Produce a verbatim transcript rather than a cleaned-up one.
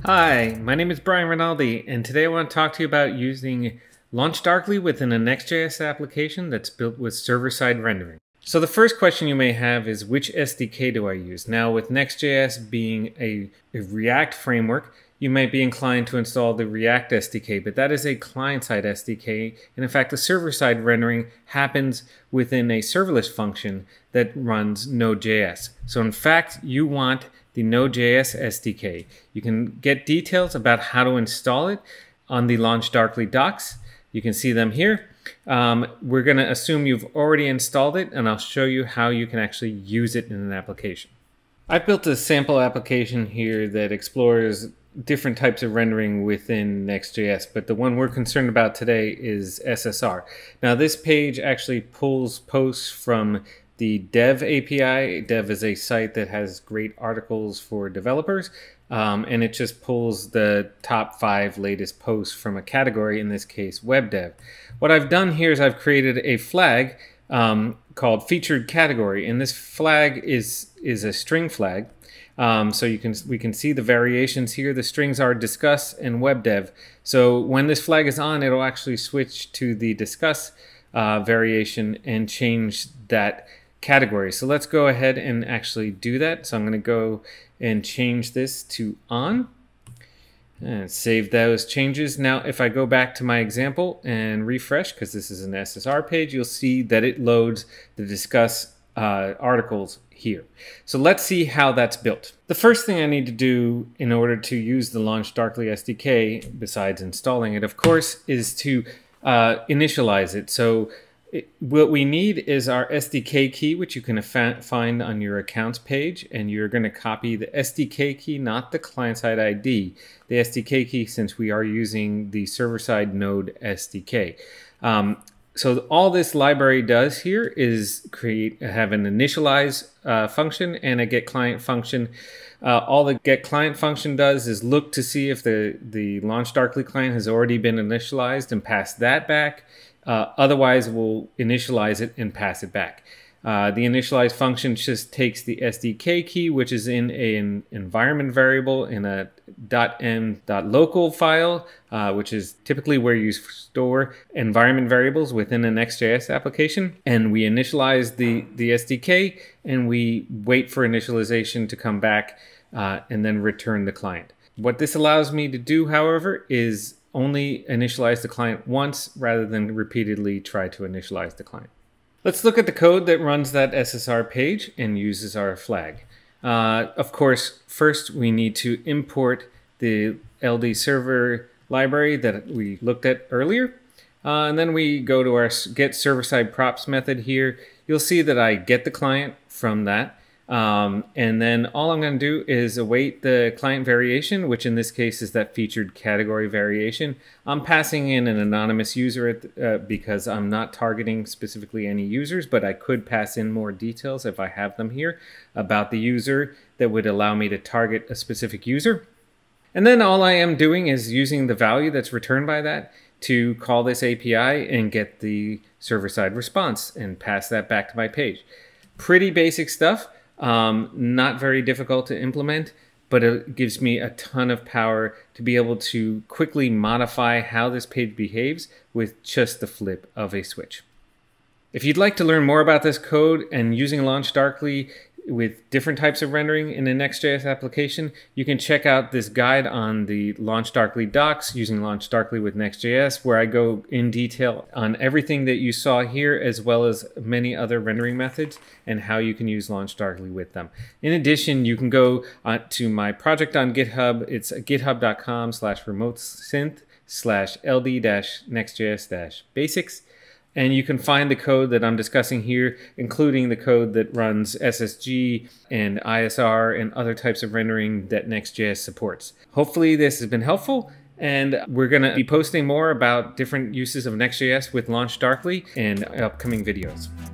Hi, my name is Brian Rinaldi, and today I want to talk to you about using LaunchDarkly within a Next.js application that's built with server-side rendering. So the first question you may have is, which S D K do I use? Now, with Next.js being a, a React framework, you might be inclined to install the React S D K, but that is a client-side S D K. And in fact, the server-side rendering happens within a serverless function that runs Node.js. So in fact, you want the Node.js S D K. You can get details about how to install it on the LaunchDarkly docs. You can see them here. Um, we're going to assume you've already installed it, and I'll show you how you can actually use it in an application. I've built a sample application here that explores different types of rendering within Next.js, but the one we're concerned about today is S S R. Now, this page actually pulls posts from the Dev A P I. Dev is a site that has great articles for developers, um, and it just pulls the top five latest posts from a category, in this case, web dev. What I've done here is I've created a flag um, called featured category, and this flag is is a string flag. Um, so you can we can see the variations here. The strings are discuss and web dev. So when this flag is on, it'll actually switch to the discuss uh, variation and change that category. So let's go ahead and actually do that. So I'm going to go and change this to on and save those changes. Now, if I go back to my example and refresh, because this is an S S R page, you'll see that it loads the discuss uh, articles here. So let's see how that's built. The first thing I need to do in order to use the LaunchDarkly S D K, besides installing it, of course, is to uh, initialize it. So It, what we need is our S D K key, which you can find on your accounts page, and you're going to copy the S D K key, not the client-side I D. The S D K key, since we are using the server-side Node S D K. Um, so all this library does here is create have an initialize uh, function and a get client function. Uh, all the get client function does is look to see if the the LaunchDarkly client has already been initialized and pass that back. Uh, otherwise, we'll initialize it and pass it back. Uh, the initialize function just takes the S D K key, which is in a, an environment variable in a .m.local file, uh, which is typically where you store environment variables within a Next.js application. And we initialize the, the S D K, and we wait for initialization to come back uh, and then return the client. What this allows me to do, however, is only initialize the client once rather than repeatedly try to initialize the client. Let's look at the code that runs that S S R page and uses our flag. Uh, of course, first we need to import the L D server library that we looked at earlier. Uh, and then we go to our get server-side props method here. You'll see that I get the client from that. Um, and then all I'm going to do is await the client variation, which in this case is that featured category variation. I'm passing in an anonymous user at the, uh, because I'm not targeting specifically any users, but I could pass in more details if I have them here about the user that would allow me to target a specific user. And then all I am doing is using the value that's returned by that to call this A P I and get the server-side response and pass that back to my page. Pretty basic stuff. Um, not very difficult to implement, but it gives me a ton of power to be able to quickly modify how this page behaves with just the flip of a switch. If you'd like to learn more about this code and using LaunchDarkly with different types of rendering in a Next.js application, you can check out this guide on the LaunchDarkly docs using LaunchDarkly with Next.js, where I go in detail on everything that you saw here, as well as many other rendering methods and how you can use LaunchDarkly with them. In addition, you can go uh, to my project on GitHub. It's github.com slash remotesynth slash ld dash nextjs dash basics. And you can find the code that I'm discussing here, including the code that runs S S G and I S R and other types of rendering that Next.js supports. Hopefully this has been helpful, and we're going to be posting more about different uses of Next.js with LaunchDarkly in upcoming videos.